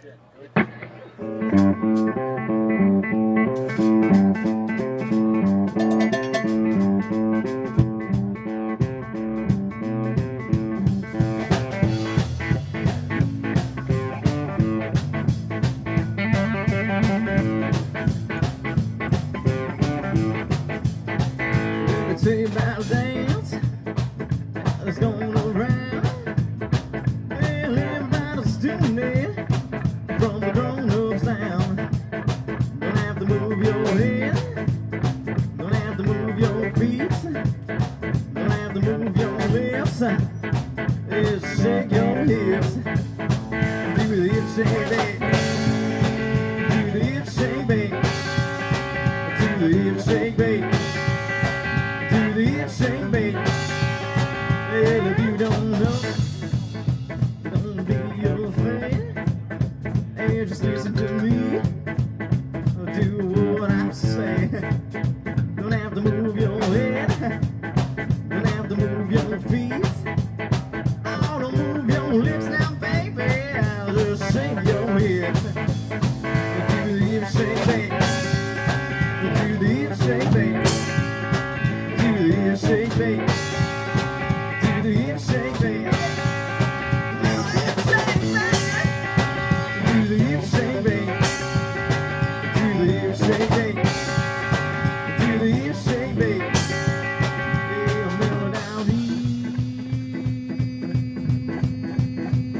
Tell you about a dance that's going around. Well, everybody's doing it from the grown-ups down. Don't have to move your head, don't have to move your feet, don't have to move your lips. Just shake your hips. Do the hip shake, baby. Do the hip shake, baby. Do the hip shake, baby. Do the hip shake, baby. Well, if you don't know, don't be afraid. Hey, just listen to me. Do what I say. Don't have to move your head. Don't have to move your feet. Oh, don't move your lips now, baby. I'll just shake your head. Do the hip shake, baby. Do the hip shake, baby. Do the hip shake, baby. Do the hip shake, baby. Do the hip shake, baby. Do the hip shake, baby. Do the hip shake, baby. Yeah, mellow down here.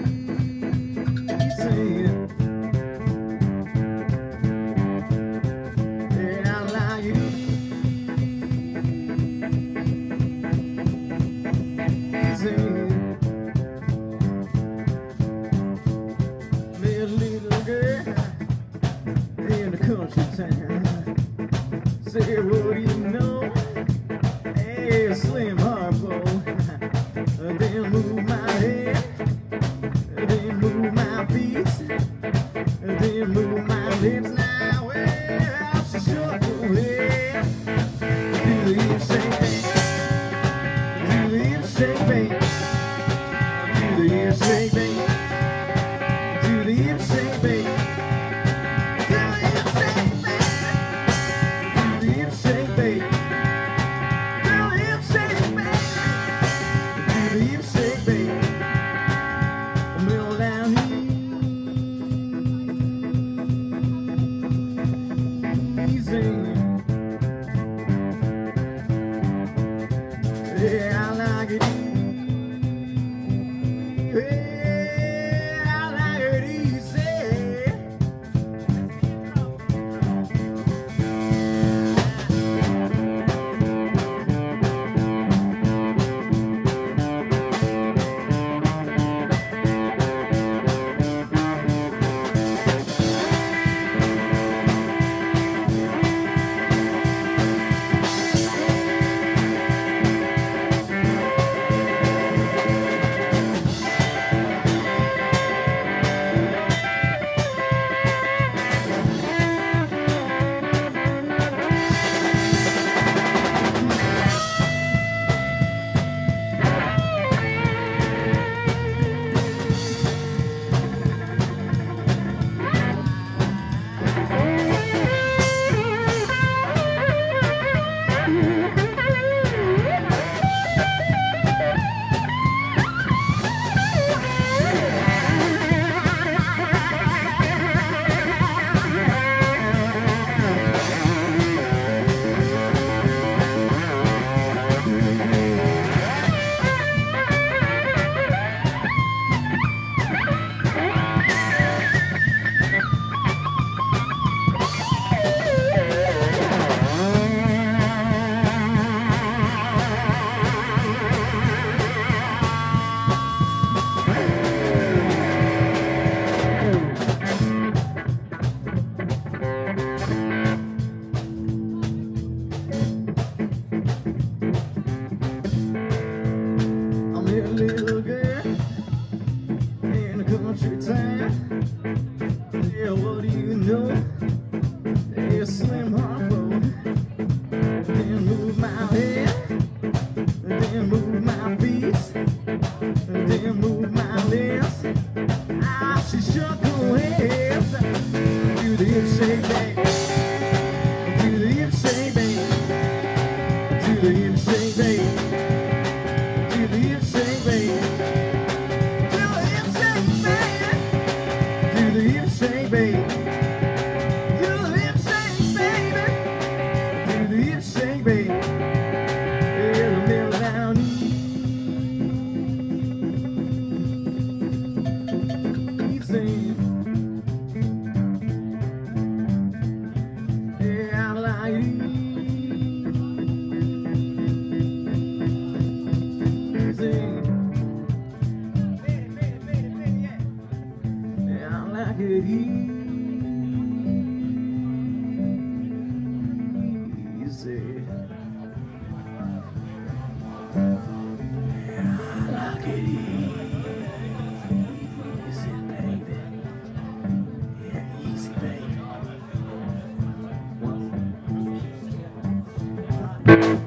hip shake, baby. Do the hip shake, baby. Do the hip shake, baby. Do the hip shake, baby. Do the hip shake, baby. Do the hip shake, baby. Do the hip shake, baby. Do the hip shake, baby. It'll mellow down easy. Yeah, I like it easy. Yeah, I like it easy. Like it easy, baby. Yeah, easy, baby.